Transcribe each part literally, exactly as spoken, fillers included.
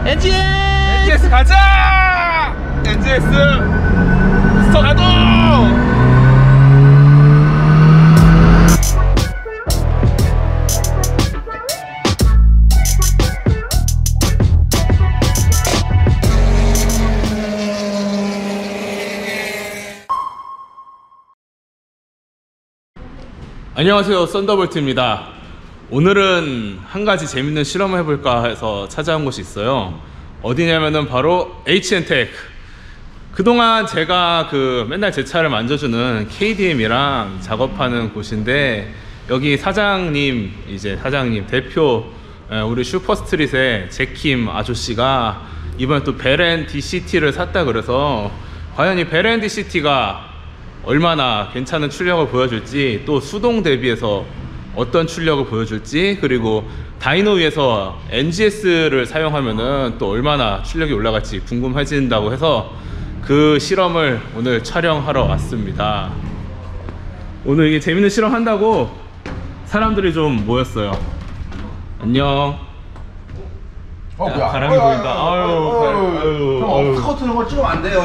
엔지에스! 엔지에스 가자! 엔지에스 스톱 가동! 안녕하세요, 썬더볼트입니다. 오늘은 한 가지 재밌는 실험을 해볼까 해서 찾아온 곳이 있어요. 어디냐면은 바로 에이치엔테크. 그동안 제가 그 맨날 제 차를 만져주는 케이디엠이랑 작업하는 곳인데, 여기 사장님, 이제 사장님 대표 우리 슈퍼스트릿의 제킴 아저씨가 이번에 또 베렌 디씨티를 샀다 그래서, 과연 이 베렌 디씨티가 얼마나 괜찮은 출력을 보여줄지, 또 수동 대비해서 어떤 출력을 보여줄지, 그리고 다이노 위에서 엔지에스를 사용하면은 또 얼마나 출력이 올라갈지 궁금해진다고 해서 그 실험을 오늘 촬영하러 왔습니다. 오늘 이게 재밌는 실험 한다고 사람들이 좀 모였어요. 안녕. 어, 야, 바람이 보인다. 아유, 아유, 형 스커트는 거 찍으면 안 돼요.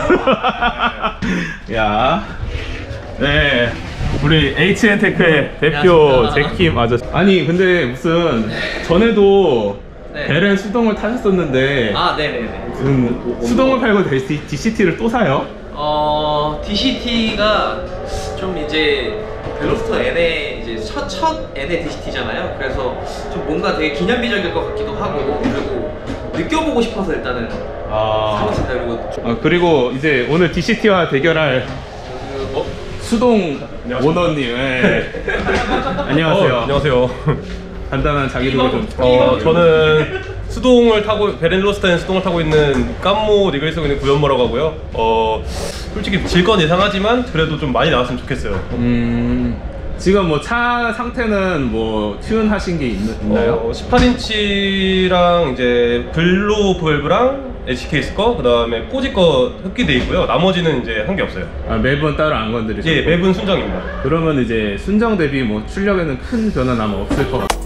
야, 네, 우리 에이치엔테크의 대표 제킴 아저씨. 아니 근데 무슨 전에도 네. 베렌 수동을 타셨었는데, 아, 네네네. 무슨 수동을 팔고 디씨티를 또 사요? 어, 디씨티가 좀 이제 벨로스터 N의 이제 첫, 첫 N의 디씨티잖아요. 그래서 좀 뭔가 되게 기념비적일 것 같기도 하고, 그리고 느껴보고 싶어서 일단은 아, 사봤습니다. 그리고 좀 아, 그리고 이제 오늘 디씨티와 대결할 어, 수동 오너님. 네. 안녕하세요. 어, 안녕하세요. 간단한 자기소개 좀. 어, 저는 수동을 타고 베렌로스타인 수동을 타고 있는 깜모 리그에 쓰고 있는 구현모라고 하고요. 어, 솔직히 질 건 예상하지만 그래도 좀 많이 나왔으면 좋겠어요. 음, 지금 뭐 차 상태는 뭐 튠하신 게 있, 있나요? 어, 십팔 인치랑 이제 블루 밸브랑 에이치케이스 거, 그 다음에 꼬지 거 흡기돼 있고요. 나머지는 이제 한 게 없어요. 아, 맵은 따로 안 건드리시고? 예, 맵은 순정입니다. 그러면 이제 순정 대비 뭐 출력에는 큰 변화는 아마 없을 것 같아요.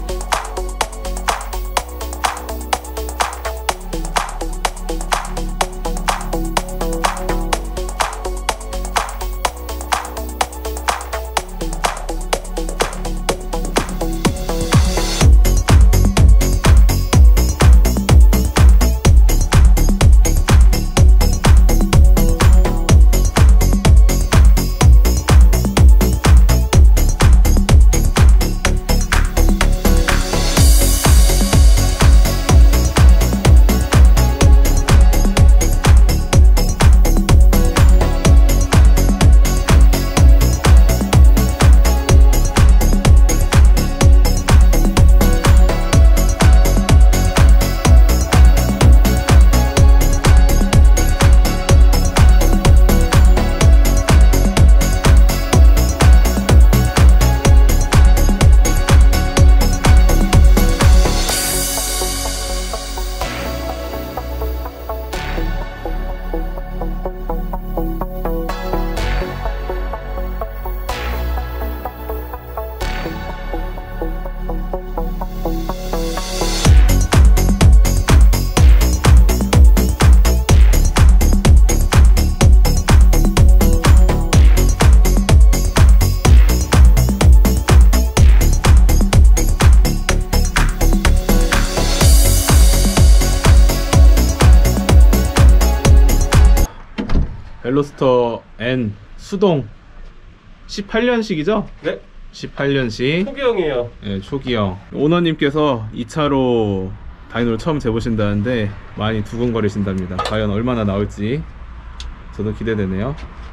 벨로스터 N 수동 십팔 년식이죠? 네? 십팔 년식 초기형이에요. 네, 초기형. 오너님께서 이 차로 다이노를 처음 재보신다는데 많이 두근거리신답니다. 과연 얼마나 나올지 저도 기대되네요.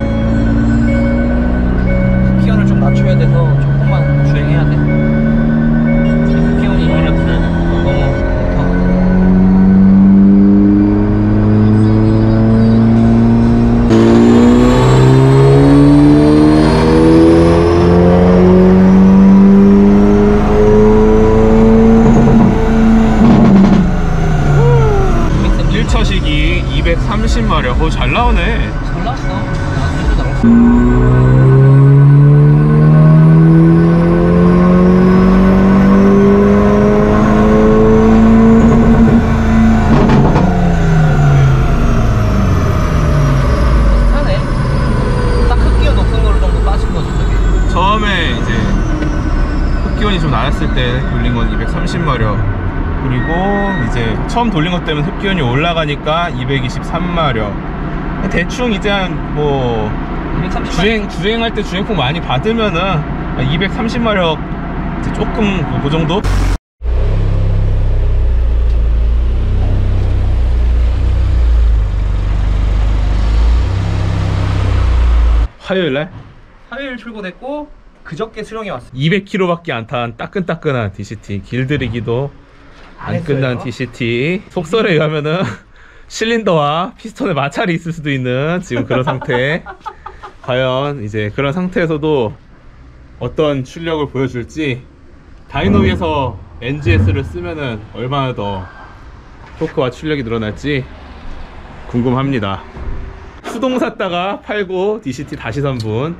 피언을 좀 낮춰야 돼서 조금만 주행해야 돼. 피언이 이만을 들어야 돼. 너무 높아. 일 차식이 이백삼십 마력. 어, 잘 나오네. 잘 나왔어. 나도 나왔어. 이백삼십 마력, 그리고 이제 처음 돌린 것 때문에 흡기운이 올라가니까 이백이십삼 마력. 대충 이제 한 뭐 주행 주행할 때 주행폭 많이 받으면은 이백삼십 마력 조금 그 정도. 화요일날 화요일 출고됐고 그저께 수령이 왔습니다. 이백 킬로미터밖에 안 탄 따끈따끈한 디씨티, 길들이기도 안 했어요? 끝난 디씨티. 속설에 의하면은 실린더와 피스톤에 마찰이 있을 수도 있는 지금 그런 상태. 과연 이제 그런 상태에서도 어떤 출력을 보여줄지, 다이노 위에서 엔지에스를 쓰면은 얼마나 더 토크와 출력이 늘어날지 궁금합니다. 수동 샀다가 팔고 디씨티 다시 산 분.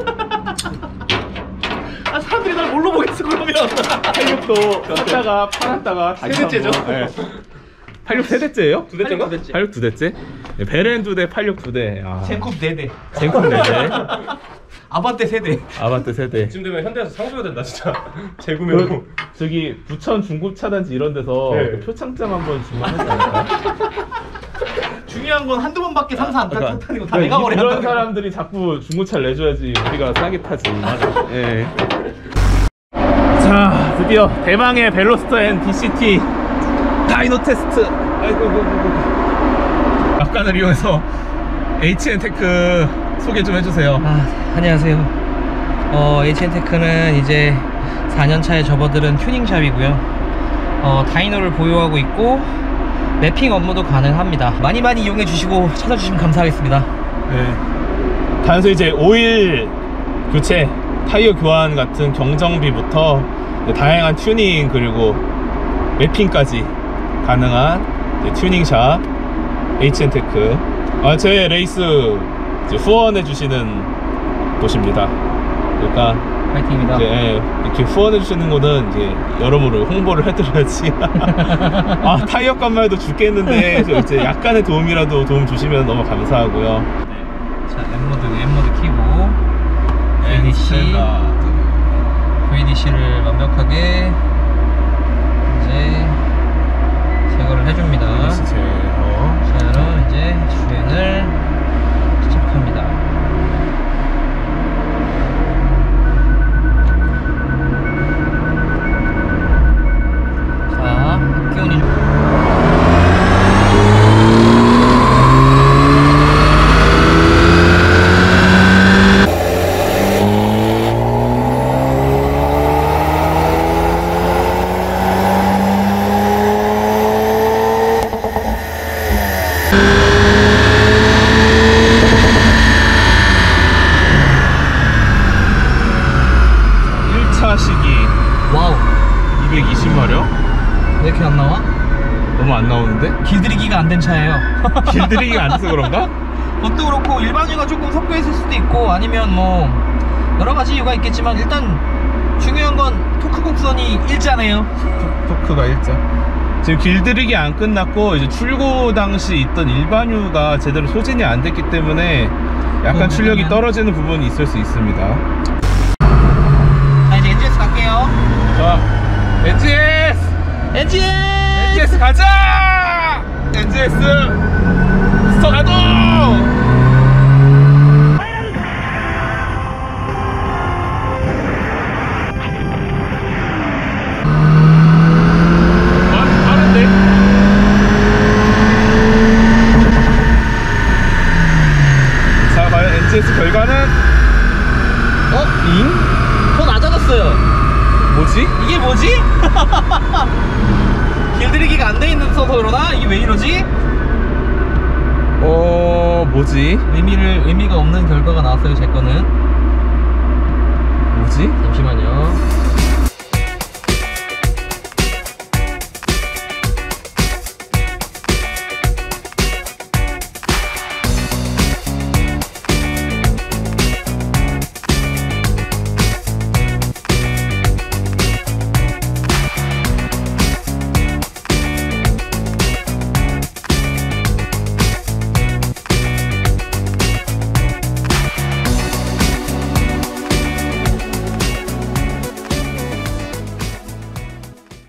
아 사람들이 날 뭘로 보겠어 그러면. 팔십육도 샀다가 팔았다가 다시 산 분. 세대째죠? 네. 팔십육 세대째예요? 두 대째인가? 두 대째. 팔십육 두 대째? 네, 베렌 두 대, 팔십육 두 대. 아. 젠쿱 네 대. 젠쿱 네 대. 아반떼 세 대. 아반떼 세 대. 지금 되면 현대에서 상줘야 된다 진짜. 재구매로. 그, 저기 부천 중고차단지 이런 데서 네. 그 표창장 한번 주문하지 않을까? 중요한 건 한두 번밖에 상사 안 그러니까, 타는 거 다 내가 버려. 이런 사람들이 자꾸 중고차를 내줘야지 우리가 싸게 타지. 맞아. 예. 자, 드디어 대망의 벨로스터 앤 디씨티 다이노 테스트. 아이고, 아이고, 아이고. 약간을 이용해서 에이치엔테크 소개 좀 해주세요. 아, 안녕하세요. 어, 에이치엔테크는 이제 사 년 차에 접어들은 튜닝샵이고요. 어, 다이노를 보유하고 있고 맵핑 업무도 가능합니다. 많이 많이 이용해 주시고 찾아주시면 감사하겠습니다. 네. 단순히 이제 오일 교체, 타이어 교환 같은 경정비부터 다양한 튜닝 그리고 맵핑까지 가능한 이제 튜닝샵 에이치엔테크. 아, 제 레이스 이제 후원해 주시는 곳입니다. 그러니까 파이팅입니다. 이제 예, 이렇게 후원해 주시는 거는 이제 여러모로 홍보를 해드려야지. 아, 타이어 값만 해도 죽겠는데 저 이제 약간의 도움이라도 도움 주시면 너무 감사하고요. 자, M모드, M모드 키고 브이디씨 브이디씨를 완벽하게 이제 제거를 해줍니다. 제어. 자, 이제 주행을 시작합니다. 자, 기온이 일 차 시기 와우, 이백이십 마력? 왜 이렇게 안 나와? 너무 안 나오는데? 길들이기가 안 된 차예요. 길들이기가 안 돼서 그런가? 그것도 그렇고 일반유가 조금 섞여 있을 수도 있고 아니면 뭐 여러 가지 이유가 있겠지만 일단 중요한 건 토크 곡선이 일자네요. 토크가 일자. 지금 길들이기 안 끝났고 이제 출고 당시 있던 일반유가 제대로 소진이 안 됐기 때문에 약간 어, 출력이 그러면- 떨어지는 부분이 있을 수 있습니다. 자, 이제 엔지에스 갈게요. 자, 엔지에스! 엔지에스! 엔지에스 가자! 엔지에스 스터 가동! 빠- 빠른데? 자, 과연 엔지에스 결과는 어? 잉? 더 낮아졌어요. 뭐지? 이게 뭐지? 길들이기가 안 돼 있어서 그러나? 이게 왜 이러지? 어... 뭐지? 의미를, 의미가 없는 결과가 나왔어요, 제 거는. 뭐지? 잠시만요.